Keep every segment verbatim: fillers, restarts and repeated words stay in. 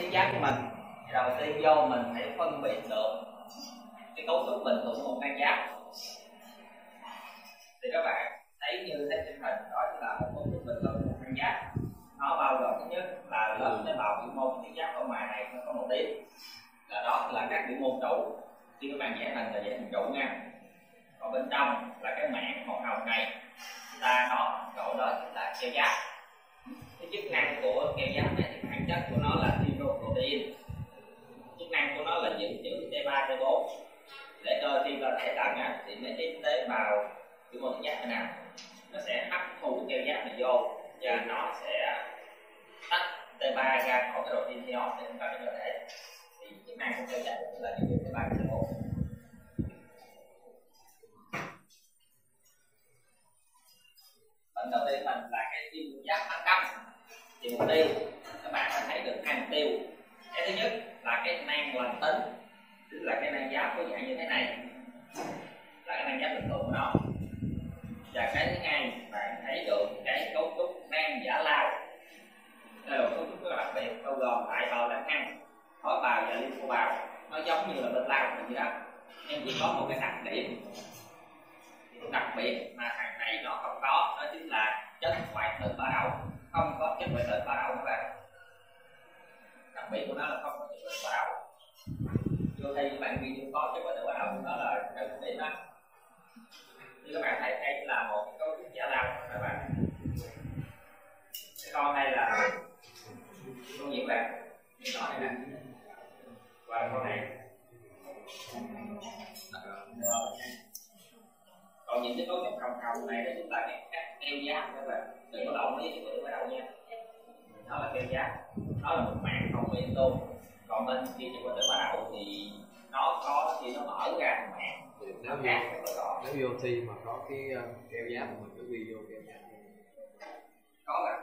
tuyến giáp của mình. Thì đầu tiên vô mình phải phân biệt được cái cấu trúc bình thường của một nang giáp. Thì các bạn thấy như thấy trên hình đó là một cấu trúc bình thường của một nang giáp. Nó bao gồm thứ nhất là lớp tế bào biểu mô tuyến giáp ở ngoài này nó có một điểm, là đó là các biểu mô trụ. Khi các bạn vẽ hình là vẽ hình trụ nha. Còn bên trong là cái mảng màu hồng này, ta nó gọi đó chính là keo giáp. Cái chức năng của keo giáp này thì bản chất của nó là lipoprotein. Chức năng của nó là dự trữ T ba T bốn để cơ khi cơ thể tận á, thì mấy cái tế bào biểu mô tuyến giáp này nè nó sẽ hấp thu keo giáp này vô và nó sẽ tách T ba ra khỏi cái protein đó để vào cái cơ thể. Thì chức năng của keo giáp là dự trữ T ba T bốn. Bệnh đầu tiên mình là cái viêm giáp mãn cấp. Thì mục tiêu các bạn phải thấy được hai mục tiêu. Cái thứ nhất là cái nang lành tính, tức là cái nang giáp có dạng như thế này, là cái nang giáp bình thường của nó. Và cái thứ hai bạn thấy được cái cấu trúc nang giả lao. Đây là cấu trúc rất là đặc biệt, bao gồm đại bào lăng hăng, khối bào và lympho bào. Nó giống như là bên lao như đó, nhưng chỉ có một cái đặc điểm đặc biệt mà thằng này nó không có, đó chính là chất hoại tử ba đậu. Không có chất hoại tử ba đậu các bạn. Đặc biệt của nó là không có chất hoại tử ba đậu. Vô thi các bạn ghi chưa có chất hoại tử ba đậu, đó là cái điểm đó. Như các bạn thấy đây là một cái cấu trúc giả lao các bạn. Cái con này là con gì các bạn? Cái nhỏ này nè. Và con này. Còn những cái cấu trúc hồng hồng này đó chúng ta cái các keo giáp các bạn, đừng có động với cái bắt đầu nha. Nó là keo giáp, nó là một mảng không nguyên luôn. Còn bên kia chỉ có tự bắt đầu thì nó có khi nó mở ra một mảng. Nếu khác nếu vô thi mà có cái keo giáp mình cứ ghi vô keo giáp. Có bạn.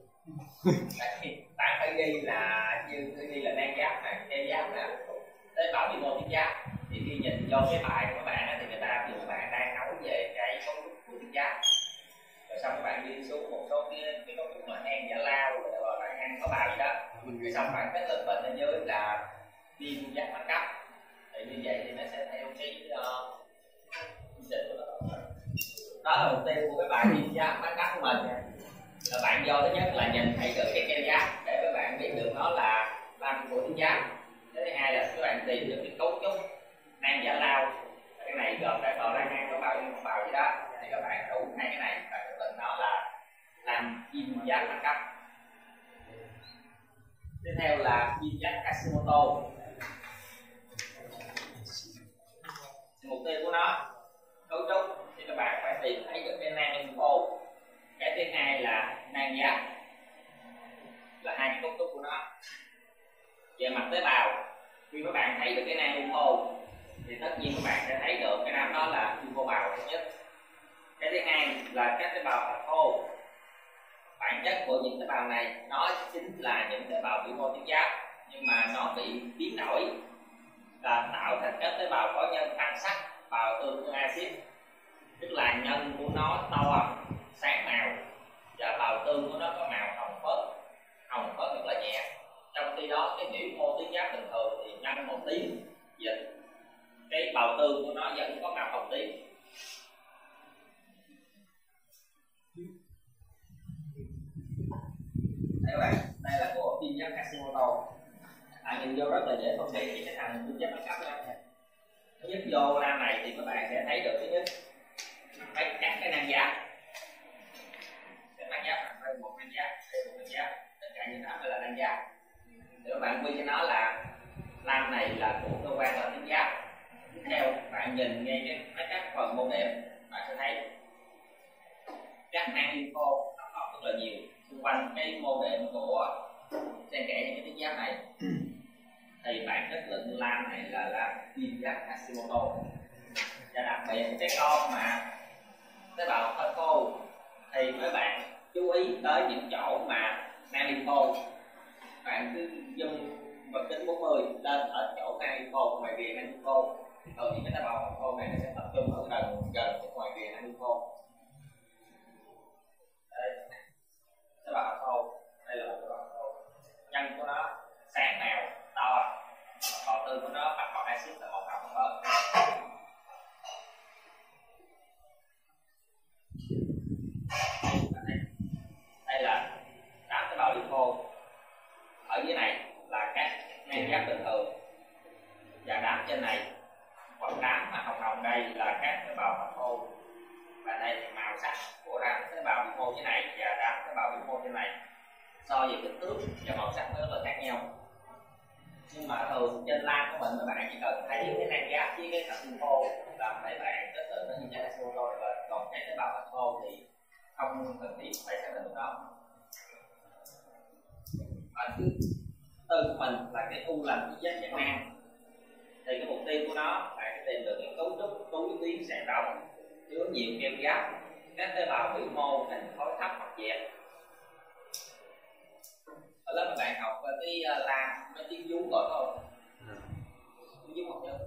Bạn phải ghi là như ghi là nang giáp này, keo giáp nè, tế bào biểu mô tuyến giáp. Thì khi nhìn vô cái bài của các bạn thì người ta vừa bạn đang nói về cái cấu trúc của tuyến giáp, rồi xong các bạn đi xuống một số cái cái cấu trúc là nang giả lao rồi bạn ăn có bào gì đó, rồi xong bạn cái lệnh bệnh ở dưới là viêm giáp mãn cấp. Thì như vậy thì nó sẽ theo cái uh, của nó. Đó là mục tiêu của cái bài viêm giáp mãn cấp của mình. Là bạn vô thứ nhất là nhìn thấy được cái keo giáp để các bạn biết được nó là lanh của tuyến giáp. Cái thứ hai là các bạn tìm được cái cấu trúc nang giả lao. Cái này gồm đại bào lăng hăng có bao nhiêu bào gì đó, thì các bạn đủ hai cái này và quyết định nó là làm viêm giáp mãn cấp. Tiếp theo là viêm giáp Hashimoto. Mục tiêu của nó cấu trúc thì các bạn phải tìm thấy được cái nang lympho. Cái thứ hai là nang giáp, là hai cái cấu trúc của nó. Về mặt tế bào, khi các bạn thấy được cái nang lympho thì tất nhiên các bạn sẽ thấy được cái nang đó là lympho bào thứ nhất. Cái thứ hai là các tế bào hạch khô. Bản chất của những tế bào này nó chính là những tế bào biểu mô tuyến giáp, nhưng mà nó bị biến đổi và tạo thành các tế bào có nhân tăng sắc, bào tương với axit, tức là nhân của nó to, sáng màu, và bào tương của nó có màu hồng phớt, hồng phớt rất là nhẹ. Trong khi đó cái biểu mô tuyến giáp bình thường thì nhân một tím dịch, cái bào tương của nó vẫn có màu hồng tím. Đây các bạn, đây là của viêm giáp Hashimoto. Bạn nhìn vô rất là dễ phân biệt cái thằng viêm giáp mãn cấp đó. Thứ nhất vô lam này thì các bạn sẽ thấy được thứ nhất phải cắt cái nang giáp. Cái nang giáp phải một nang giáp, đây một nang giáp, tất cả những đó là nang giáp. Thì các bạn quy cho nó là lam này là của cơ quan là tuyến giáp. Tiếp theo bạn nhìn ngay cái mấy các phần mô đệm, bạn sẽ thấy các nang lympho nó có rất là nhiều xung quanh cái mô đệm của xen kẽ những cái tuyến giáp này. Thì bản chất lệnh lam này là là viêm giáp Hashimoto. Và đặc biệt cái con mà tế bào hơi khô thì mấy bạn chú ý tới những chỗ mà nang lympho. Bạn cứ zoom vật kính bốn mươi lên ở chỗ nang lympho, ngoài rìa nang lympho. Còn những cái tế bào khô này nó sẽ tập trung ở gần gần cái ngoài rìa nang lympho. Đây, tế bào khô, đây là một tế bào khô. Nhân của nó sáng màu, mô thế này và tám tế bào biểu mô thế này, so về kích thước và màu sắc nó rất là khác nhau. Nhưng mà thường trên lan của mình các bạn chỉ cần thấy cái nang giáp với cái Hashimoto là mấy bạn kết luận nó như là Hashimoto rồi, còn cái tế bào hạch thô thì không cần thiết phải xác định được đó. Và thứ tư của mình là cái u lành với vết dạng nang, thì cái mục tiêu của nó là cái tìm được cái cấu trúc túi tuyến sẹo rộng chứa nhiều keo giáp, các tế bào biểu mô hình khối thấp hoặc dẹp. Ở lớp các bạn học cái uh, la nó tiếng vú gọi không? Tiếng vú học chưa?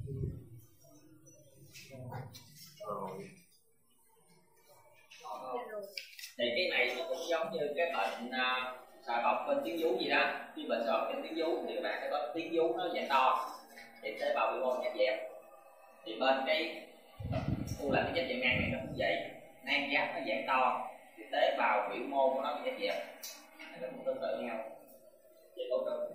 Thì cái này nó cũng giống như cái bệnh uh, sỏi bọc bên tiếng vú gì đó. Khi bệnh sỏi bọc bên tiếng vú thì các bạn sẽ có tiếng vú nó dạng to, thì tế bào biểu mô nhạt dẹp. Thì bên cái u lành cái dạng nang này nó cũng vậy, nang giáp nó dạng to thì tế bào biểu mô của nó bị nhạt dẹp. Nó cũng tương tự nhau về cấu trúc.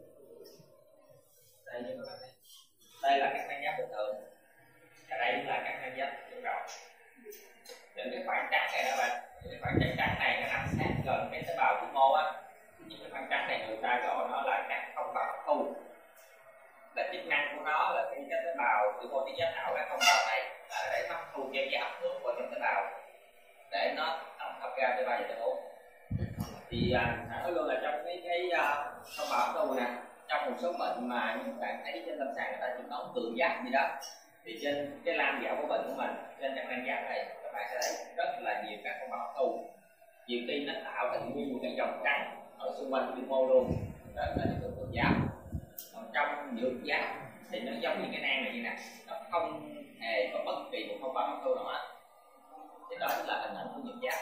Đây như các bạn thấy, đây là các nang giáp bình thường, và đây là các nang giáp kiểu rộng. Những cái khoảng trắng này các bạn, những cái khoảng trắng trắng này nó nằm sát gần cái tế bào biểu mô á. Những cái khoảng trắng này người ta gọi nó là các thông bào hấp thu. Là chức năng của nó là khi các tế bào biểu mô tiến giáp tạo các thông bào này là để hấp thu keo giáp được vào trong tế bào để nó tổng hợp ra tế bào và tế bào. Thì à, nói luôn là trong cái cái uh, thông bào hấp thu nè, trong một số bệnh mà những bạn thấy trên lâm sàng người ta chụp ống cường giáp gì đó, thì trên cái lam dạo của bệnh của mình, trên các nang giáp này các bạn sẽ thấy rất là nhiều các thông bào hấp thu. Nhiều khi nó tạo thành nguyên một cái dòng trắng ở xung quanh biểu mô luôn, đó là những cái cường giáp. Còn trong nhược giáp thì nó giống như cái nang này như nè, nó không hề có bất kỳ một thông bào hấp thu nào hết. Thì đó chính là hình ảnh của nhược giáp.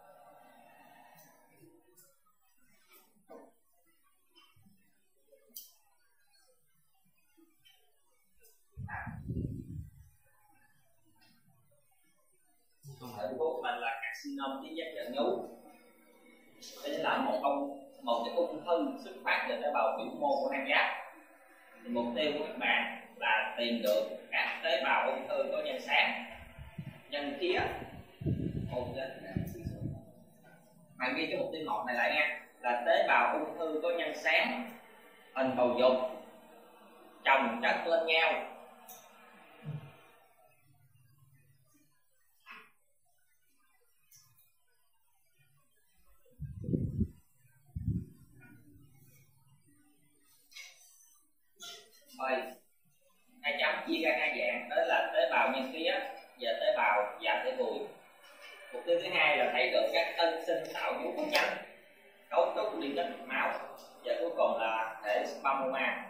Còn thể của mình là carcinoma tuyến giáp dạng nhú. Đây là một ông một cái ung thư xuất phát từ tế bào biểu mô của nang giáp. Thì mục tiêu của các bạn là tìm được các tế bào ung thư có nhân sáng, nhân khía. Bạn ghi cái mục tiêu một này lại nha, là tế bào ung thư có nhân sáng, hình bầu dục, chồng chất lên nhau. Rồi, hai chấm chia ra hai dạng, đó là tế bào nhân khía và tế bào dạ thể bùi. Mục tiêu thứ hai là thấy được các tân sinh tạo vú có nhánh, cấu trúc liên kết mạch máu, và cuối cùng là thể spamoma.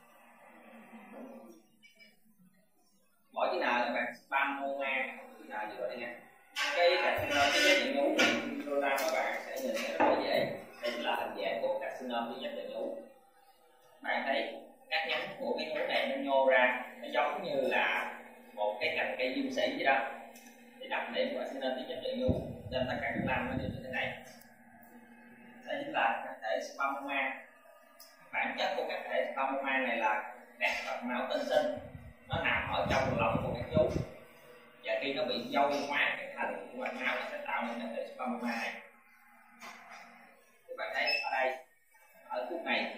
Mỗi chữ nào các bạn spamoma, chữ nào gì đây nha. Cái carcinoma tuyến giáp dạng nhú đưa ra các bạn sẽ nhìn thấy rất là dễ. Đây là hình dạng của carcinoma tuyến giáp dạng nhú. Bạn thấy các nhánh của cái nhú này nó nhô ra, nó giống như là một cái cành cây dương sĩ vậy đó. Thì đặc điểm của carcinoma tuyến giáp dạng nhú trên tất cả các lam nó đều như thế này. Đây chính là các thể spamoma. Bản chất của các thể spamoma này là các mạch máu tân sinh, nó nằm ở trong lòng của các nhú, và khi nó bị dâu hóa cái thành của mạch máu nó sẽ tạo nên các thể spamoma này. Các bạn thấy ở đây, ở khúc này,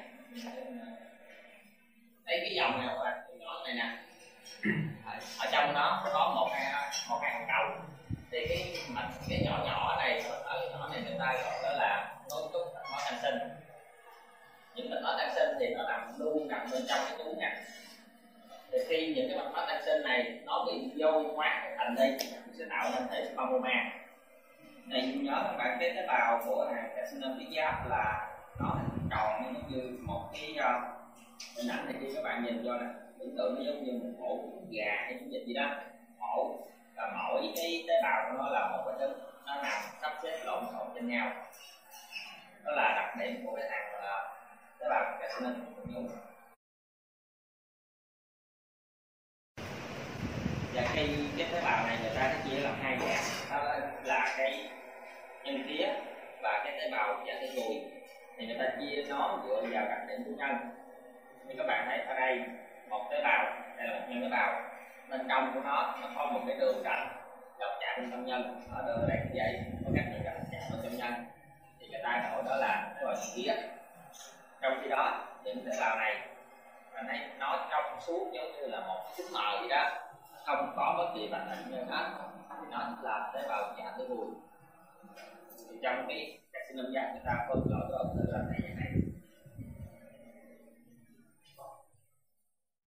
thấy cái dòng này các bạn, nhỏ này nè, ở trong nó có một hai một hai hạt cầu, thì cái mạch cái nhỏ nhỏ này, ở cái nhỏ này người ta gọi đó là cấu trúc mạch máu tăng sinh. Những mạch máu tăng sinh thì nó nằm luôn nằm bên trong cái túi này. Thì khi những cái mạch máu tăng sinh này nó bị vô hóa thành đây, sẽ tạo nên thể spamoma. Này nhớ các bạn, cái tế bào của hàng carcinoma tuyến giáp là nó hình tròn như một cái uh, hình ảnh này, khi các bạn nhìn vô nè, tưởng tượng nó giống như một ổ gà hay trứng vịt gì đó. Ổ và mỗi cái tế bào của nó là một cái trứng, nó nằm sắp xếp lộn xộn trên nhau. Đó là đặc điểm của cái thằng uh, tế bào carcinoma tuyến giáp. Và khi cái tế bào này người ta sẽ chia làm hai dạng, đó là cái nhân khía và cái tế bào dạ thể bùi. Thì người ta chia nó dựa vào đặc điểm của nhân. Như các bạn thấy ở đây, một tế bào, đây là một nhân tế bào, bên trong của nó nó có một cái đường rạch dọc chảy chạm tâm nhân ở đây đây như vậy, có các người gặp chạm ở tâm nhân thì người ta gọi đó là cái gọi vía. Trong khi đó những tế bào này mình thấy nó trong suốt giống như là một cái chất mờ gì đó, không có bất kỳ bản hình nhân hết, thì nó là tế bào chạm tới mùi. Thì trong cái carcinoma da người ta phân loại đó là này